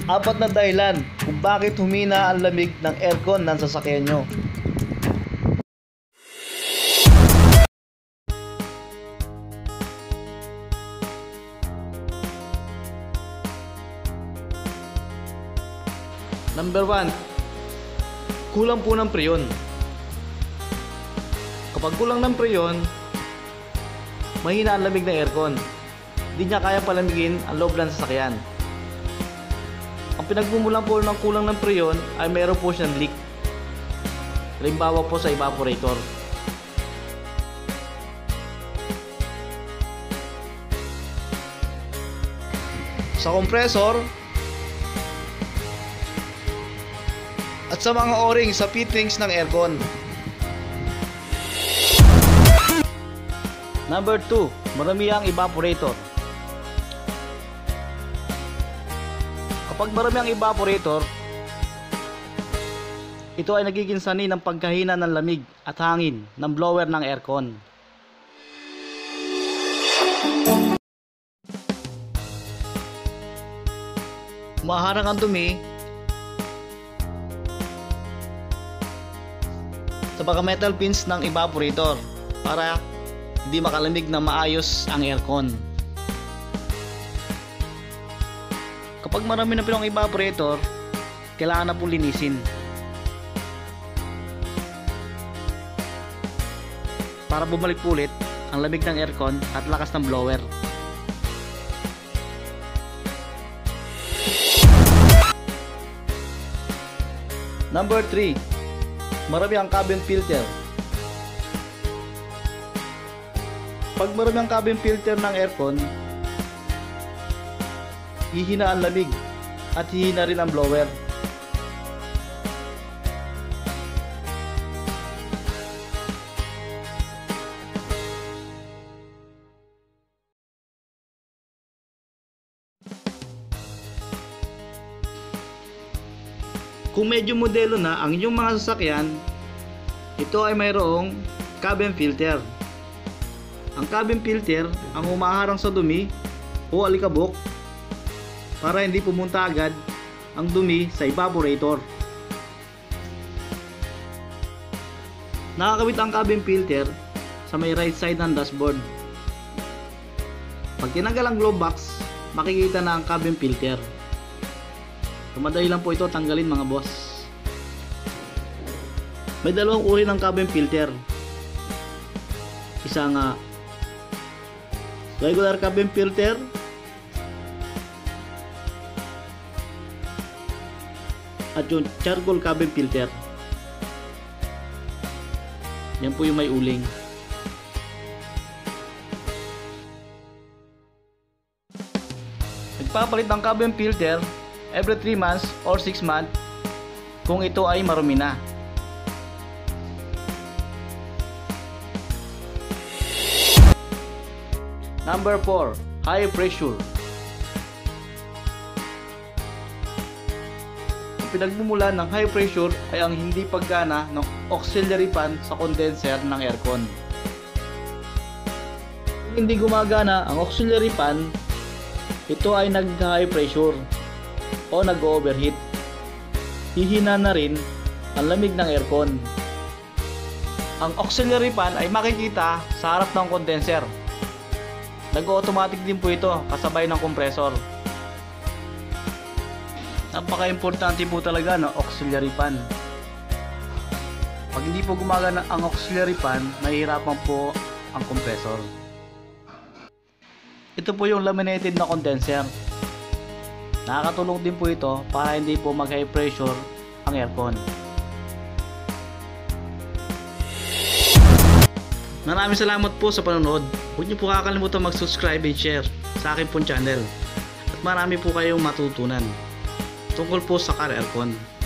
Apat na dahilan kung bakit humina ang lamig ng aircon ng sasakyan nyo. Number 1, kulang po ng preyon. Kapag kulang ng preyon, mahina ang lamig ng aircon. Hindi niya kaya palamigin ang loob ng sasakyan. Ang pinagmumulan po ng kulang ng preyon ay mayroon po siyang leak. Halimbawa po sa evaporator. Sa compressor at sa mga o-ring sa fittings ng aircon. Number 2, marami ang evaporator. Kapag marami ang evaporator, ito ay nagiging sanhi ng pagkahina ng lamig at hangin ng blower ng aircon. Maharang ang dumi sa mga metal pins ng evaporator para hindi makalamig na maayos ang aircon. Kapag marami na pinong evaporator, kailangan na pong linisin para bumalik ulit ang lamig ng aircon at lakas ng blower. Number 3, marami ang cabin filter. Pag marami ang cabin filter ng aircon, hihina ang lamig at hihina rin ang blower. Kung medyo modelo na ang inyong mga sasakyan, ito ay mayroong cabin filter. Ang cabin filter ang humaharang sa dumi o alikabok para hindi pumunta agad ang dumi sa evaporator. Nakakabit ang cabin filter sa may right side ng dashboard. Pag tinanggal ang glove box, makikita na ang cabin filter. Madali lang po ito tanggalin mga boss. May dalawang uri ng cabin filter. Isa nga regular cabin filter at yung charcoal cabin filter. Yan po yung may uling. Nagpapalit ng cabin filter every 3 months or 6 months kung ito ay marumi na. Number 4, high pressure. Ang pinagmumulan ng high pressure ay ang hindi paggana ng auxiliary fan sa condenser ng aircon. Kung hindi gumagana ang auxiliary fan, ito ay nag-high pressure o nag-overheat. Hihina na rin ang lamig ng aircon. Ang auxiliary fan ay makikita sa harap ng condenser. Nag-automatic din po ito kasabay ng compressor. Napaka-importante po talaga ng auxiliary fan. Pag hindi po gumagana ang auxiliary fan, mahihirapan po ang compressor. Ito po yung laminated na condenser. Nakakatulong din po ito para hindi po mag-high pressure ang aircon. Maraming salamat po sa panonood. Huwag niyo po kakalimutan mag-subscribe and share sa akin pong channel. At marami po kayong matutunan tungkol po sa car aircon.